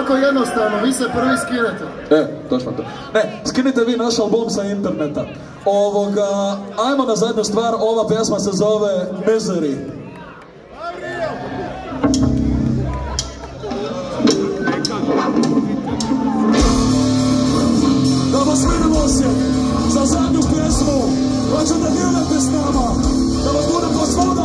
jako jednostavno, vi se prvi skinete. Točno to. Ne, skinite vi naš album sa interneta. Ajmo na zadnju stvar, ova pjesma se zove Misery. Da vas vidimo se za zadnju pjesmu, hoćete dijeliti s nama, da vas bude posvuda.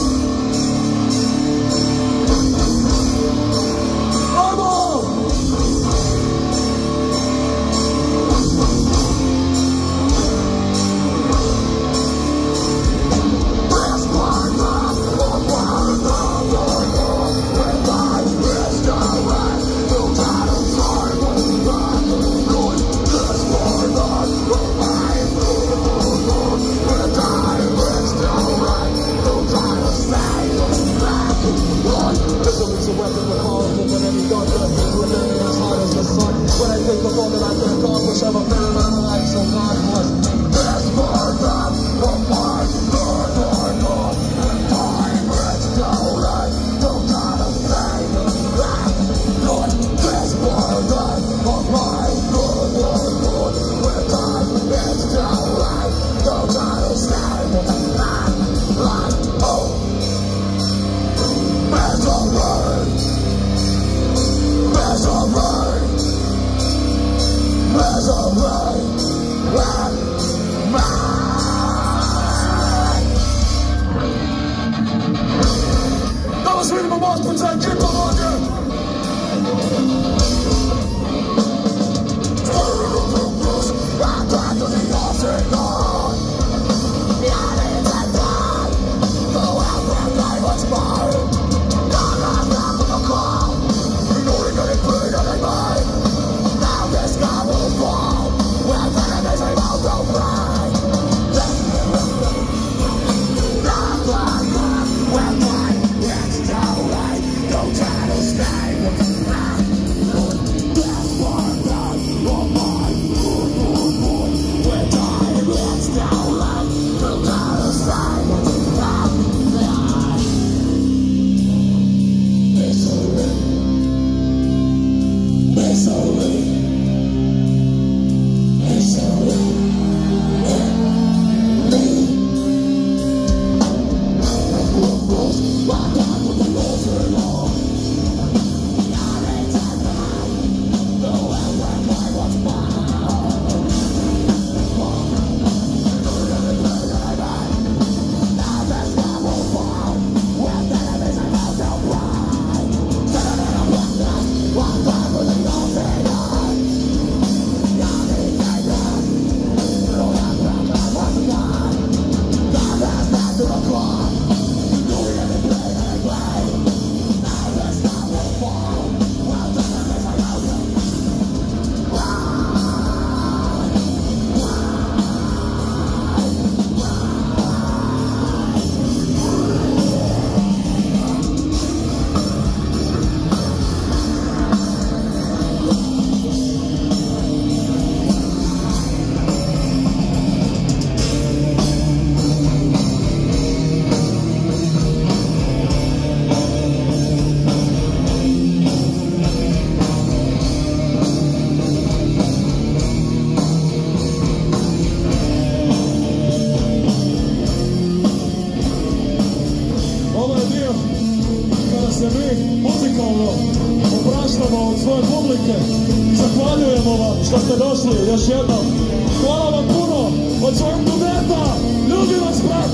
Zahvaljujemo vam što ste došli još jednom. Hvala vam puno od svojeg budeta. Ljubi vas, brat!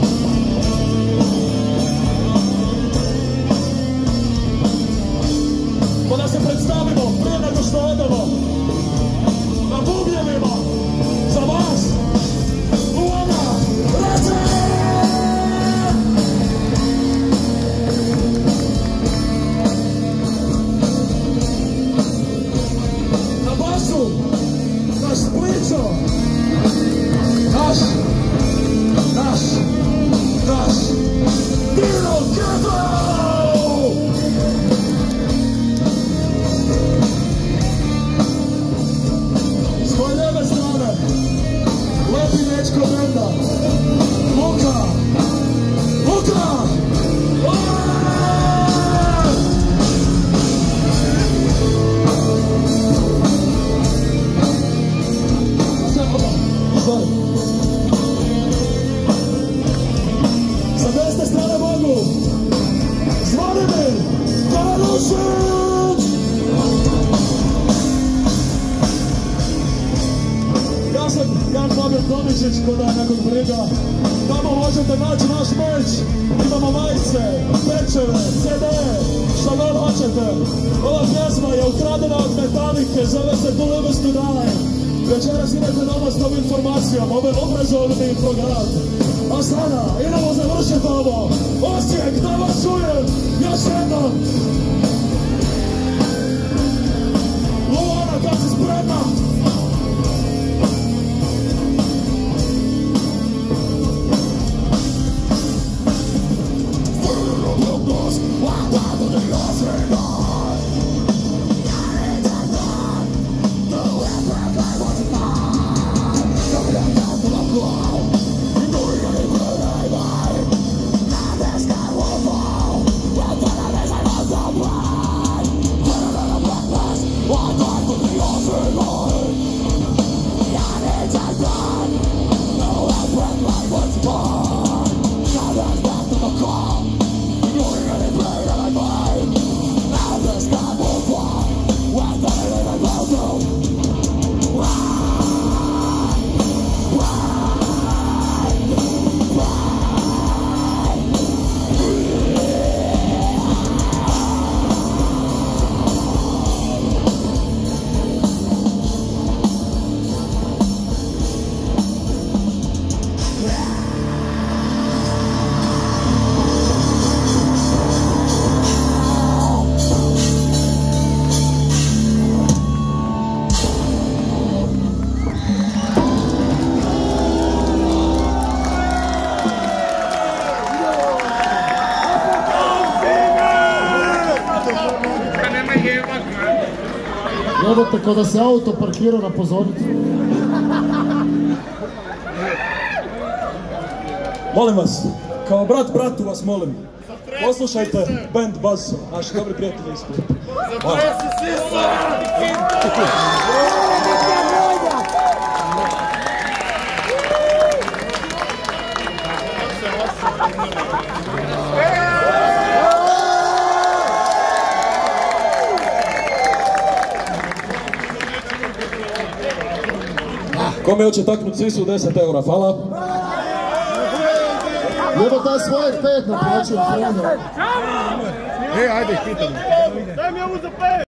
Pa da se predstavimo prije nego što odemo. Na bubnjevima za vas Luana Rece! Naš Spličo, naš Brčić, ko da je nekog briga. Tamo možete naći naš merch, imamo majice, pečeve, CD, šta god hoćete. Ova pjesma je ukradena od Metalike, zove se Columbus to Die. Večeras idete doma s tom informacijom, ovo je obrazovni program. A sada idemo završiti ovo. Osijek, da vas čujem, još jednom. Luana, kad si spremna? Gledate kao da se auto parkira na pozornicu. Molim vas, kao brat bratu vas molim, poslušajte band Buzz, naši dobri prijatelji iz Splita. Zatresi sisa! Kome hoće taknut sisu 10 eura, hvala. Jebo taj svojeg 5 naplaćujem. Ajde, ih pitam. Daj mi ovu za 5!